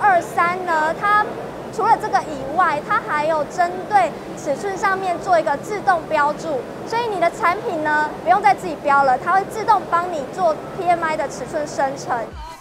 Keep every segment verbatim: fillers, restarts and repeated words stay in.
二三呢，它除了这个以外，它还有针对尺寸上面做一个自动标注，所以你的产品呢不用再自己标了，它会自动帮你做 P M I 的尺寸生成。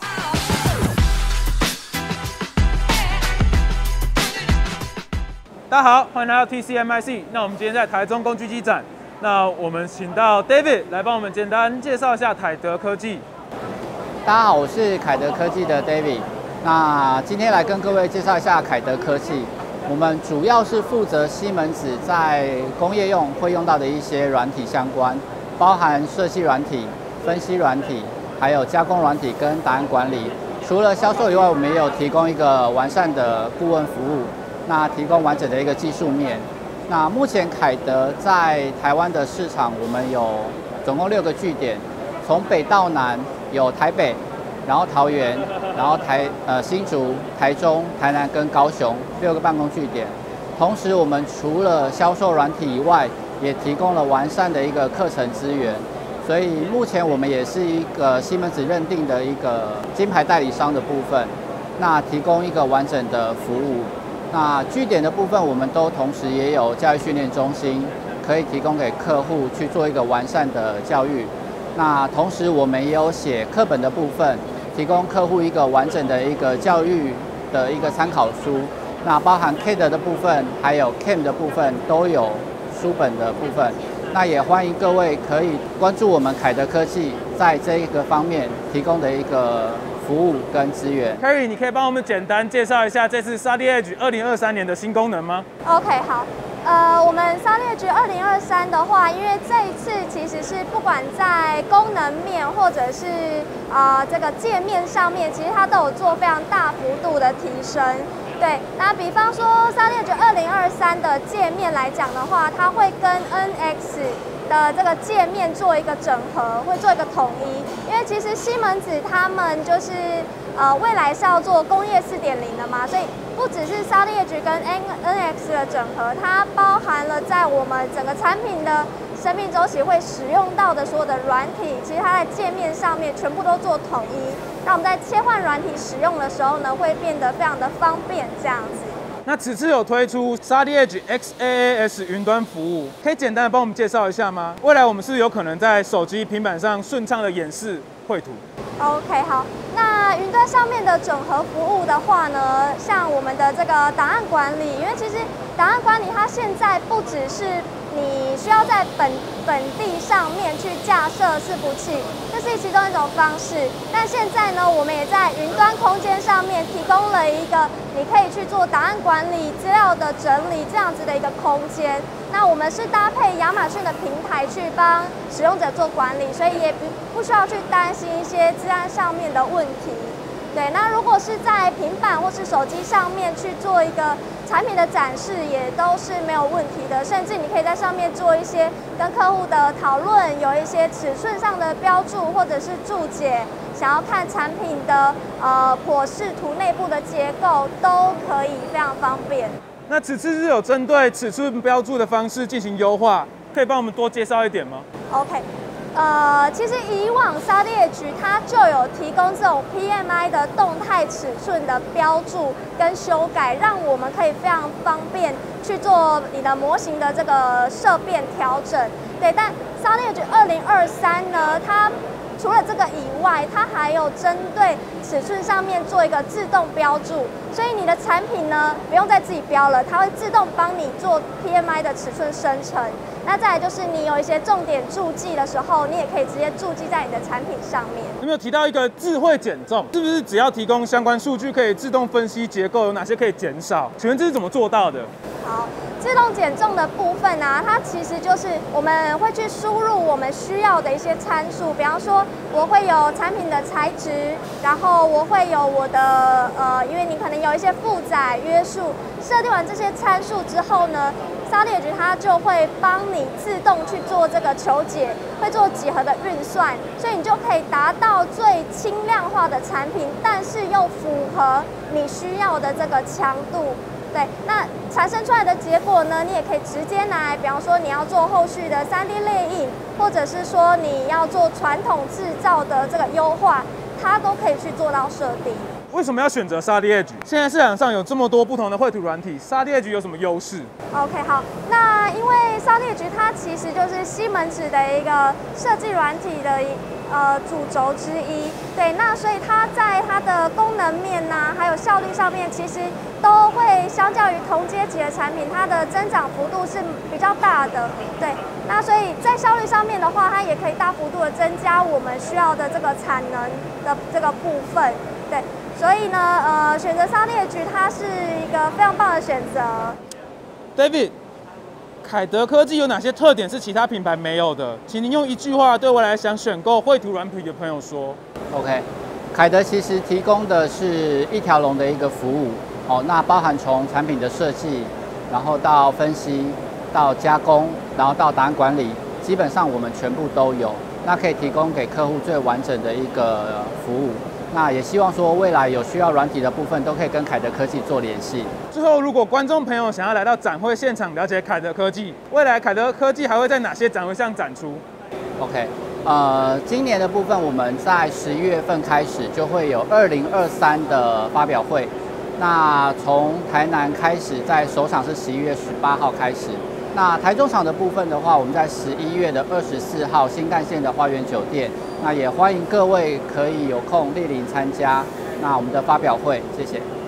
大家好，欢迎来到 T C M I C。那我们今天在台中工具机展，那我们请到 David 来帮我们简单介绍一下凯德科技。 大家好，我是凯德科技的 David。那今天来跟各位介绍一下凯德科技。我们主要是负责西门子在工业用会用到的一些软体相关，包含设计软体、分析软体，还有加工软体跟档案管理。除了销售以外，我们也有提供一个完善的顾问服务，那提供完整的一个技术面。那目前凯德在台湾的市场，我们有总共六个据点，从北到南有台北，然后桃园，然后台呃新竹、台中、台南跟高雄六个办公据点。同时，我们除了销售软体以外，也提供了完善的一个课程资源。所以目前我们也是一个西门子认定的一个金牌代理商的部分，那提供一个完整的服务。那据点的部分，我们都同时也有教育训练中心，可以提供给客户去做一个完善的教育。那同时，我们也有写课本的部分，提供客户一个完整的一个教育的一个参考书。那包含 C A D 的部分，还有 C A M 的部分都有书本的部分。那也欢迎各位可以关注我们凯德科技在这一个方面提供的一个服务跟资源。 Carrie， 你可以帮我们简单介绍一下这次 Saudi Edge 二零二三年的新功能吗 ？OK， 好。呃，我们 Saudi Edge 二零二三的话，因为这一次其实是不管在功能面或者是啊、呃、这个界面上面，其实它都有做非常大幅度的提升。对，那比方说 Saudi Edge 二零二三的界面来讲的话，它会跟 N X 的这个界面做一个整合，会做一个统一。因为其实西门子他们就是呃未来是要做工业 四点零 的嘛，所以不只是 Saudi Edge 跟 N X 的整合，它包含了在我们整个产品的生命周期会使用到的所有的软体，其实它在界面上面全部都做统一。那我们在切换软体使用的时候呢，会变得非常的方便，这样子。 那此次有推出 Saudi Edge X A A S 云端服务，可以简单的帮我们介绍一下吗？未来我们是有可能在手机、平板上顺畅的演示绘图。 OK， 好。那云端上面的整合服务的话呢，像我们的这个档案管理，因为其实档案管理它现在不只是你需要在本本地上面去架设伺服器，这是其中一种方式。但现在呢，我们也在云端空间上面提供了一个你可以去做档案管理、资料的整理这样子的一个空间。那我们是搭配亚马逊的平台去帮使用者做管理，所以也不不需要去担心一些资安上面的问题。对，那如果是在平板或是手机上面去做一个产品的展示，也都是没有问题的。甚至你可以在上面做一些跟客户的讨论，有一些尺寸上的标注或者是注解，想要看产品的呃剖视图内部的结构，都可以非常方便。 那此次是有针对尺寸标注的方式进行优化，可以帮我们多介绍一点吗 ？OK。呃，其实以往 Saudi Edge 它就有提供这种 P M I 的动态尺寸的标注跟修改，让我们可以非常方便去做你的模型的这个色变调整。对，但 Saudi Edge 二零二三呢，它除了这个以外，它还有针对尺寸上面做一个自动标注，所以你的产品呢不用再自己标了，它会自动帮你做 P M I 的尺寸生成。那再来就是你有一些重点注记的时候，你也可以直接注记在你的产品上面。 有没有提到一个智慧减重？是不是只要提供相关数据，可以自动分析结构有哪些可以减少？请问这是怎么做到的？ 好，自动减重的部分啊，它其实就是我们会去输入我们需要的一些参数，比方说我会有产品的材质，然后我会有我的呃，因为你可能有一些负载约束，设定完这些参数之后呢，Saudi Edge它就会帮你自动去做这个求解，会做几何的运算，所以你就可以达到最轻量化的产品，但是又符合你需要的这个强度。对，那产生出来的结果呢，你也可以直接拿来，比方说你要做后续的 三 D 列印，或者是说你要做传统制造的这个优化，它都可以去做到设定。 为什么要选择 Study Edge？ 现在市场上有这么多不同的绘图软体 ，Study Edge 有什么优势 ？OK， 好，那因为 Study Edge 它其实就是西门子的一个设计软体的一呃主轴之一，对，那所以它在它的功能面呐、啊，还有效率上面，其实都会相较于同阶级的产品，它的增长幅度是比较大的，对。那所以在效率上面的话，它也可以大幅度的增加我们需要的这个产能的这个部分，对。所以呢，呃，选择Study Edge它是一个非常棒的选择。 David， 凯德科技有哪些特点是其他品牌没有的？请您用一句话对未来想选购绘图软体的朋友说。 OK， 凯德其实提供的是一条龙的一个服务，哦，那包含从产品的设计，然后到分析，到加工，然后到档案管理，基本上我们全部都有，那可以提供给客户最完整的一个服务。那也希望说未来有需要软体的部分，都可以跟凯德科技做联系。 最后，如果观众朋友想要来到展会现场了解凯德科技，未来凯德科技还会在哪些展会上展出 ？OK， 呃，今年的部分我们在十一月份开始就会有二零二三的发表会。那从台南开始，在首场是十一月十八号开始。那台中场的部分的话，我们在十一月的二十四号新干线的花园酒店。那也欢迎各位可以有空莅临参加那我们的发表会，谢谢。